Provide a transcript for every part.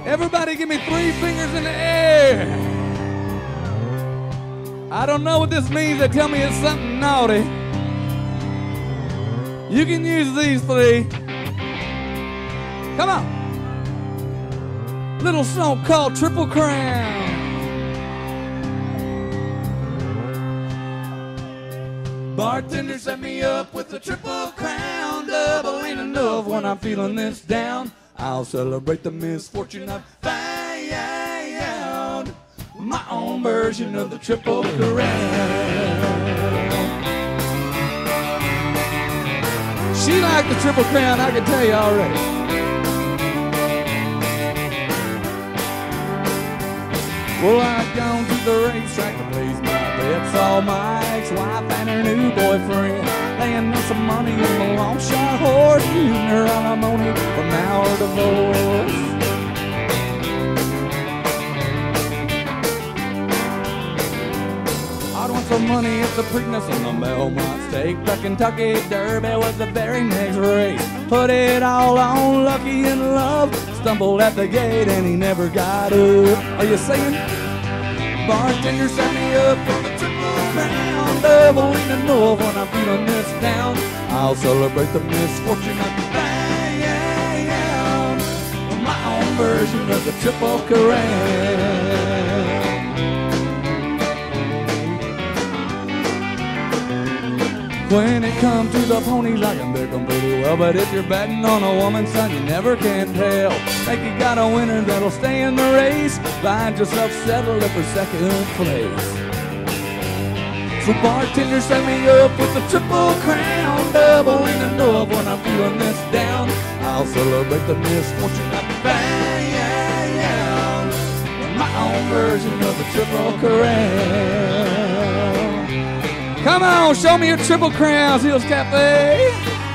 Everybody give me 3 fingers in the air. I don't know what this means. They tell me it's something naughty. You can use these 3. Come on. Little song called Triple Crown. Bartender set me up with a Triple Crown. Double ain't enough when I'm feeling this down. I'll celebrate the misfortune I've found. My own version of the Triple Crown. She liked the Triple Crown, I can tell you already. Well, I've gone to the racetrack to place my bets. Saw my ex-wife and her new boyfriend laying down some money on the long shot horse, using her alimony for now or divorce. I'd won some money at the Preakness on the Belmont Stake. The Kentucky Derby was the very next race. Put it all on Lucky in Love. Stumbled at the gate and he never got up. Are you singing? Bartender set me up with the Triple Crown. Double ain't enough when I'm feeling this down. I'll celebrate the misfortune I found with my own version of the Triple Crown. When it comes to the ponies, I can pick them pretty well. But if you're betting on a woman, son, you never can tell. Think you got a winner that'll stay in the race. Find yourself settled up for second place. So bartender set me up with the Triple Crown. Double ain't enough when I'm feeling this down. I'll celebrate the misfortune I found with my own version of the Triple Crown. Come on, show me your Triple Crowns, Hills Cafe.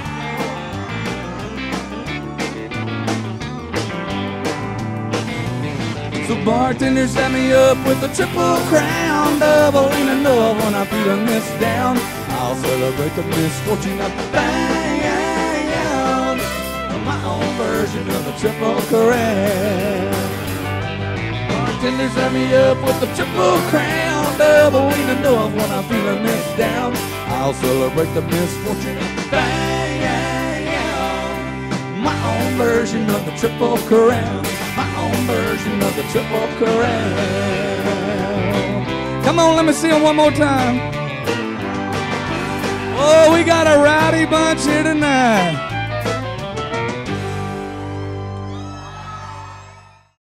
So bartender set me up with the Triple Crown. Double ain't enough when I'm feeling this down. I'll celebrate the misfortune I found with my own version of the Triple Crown. Bartender set me up with the Triple Crown. Double ain't enough when I'm feeling this down. I'll celebrate the misfortune I found. My own version of the Triple Crown. My own version of the Triple Crown. Come on, let me see them one more time. Oh, we got a rowdy bunch here tonight.